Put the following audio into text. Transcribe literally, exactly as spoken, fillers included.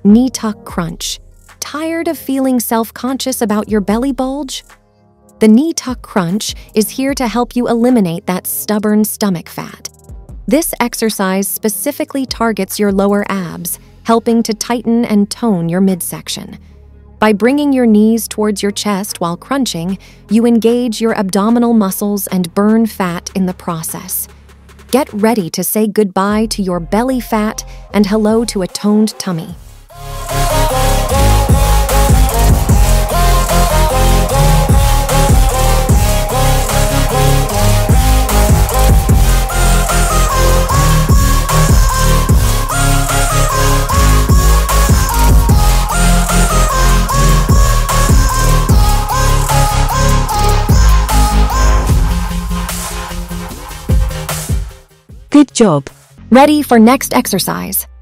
Knee tuck crunch. Tired of feeling self-conscious about your belly bulge? The knee tuck crunch is here to help you eliminate that stubborn stomach fat. This exercise specifically targets your lower abs, helping to tighten and tone your midsection. By bringing your knees towards your chest while crunching, you engage your abdominal muscles and burn fat in the process. Get ready to say goodbye to your belly fat and hello to a toned tummy. Good job. Ready for next exercise.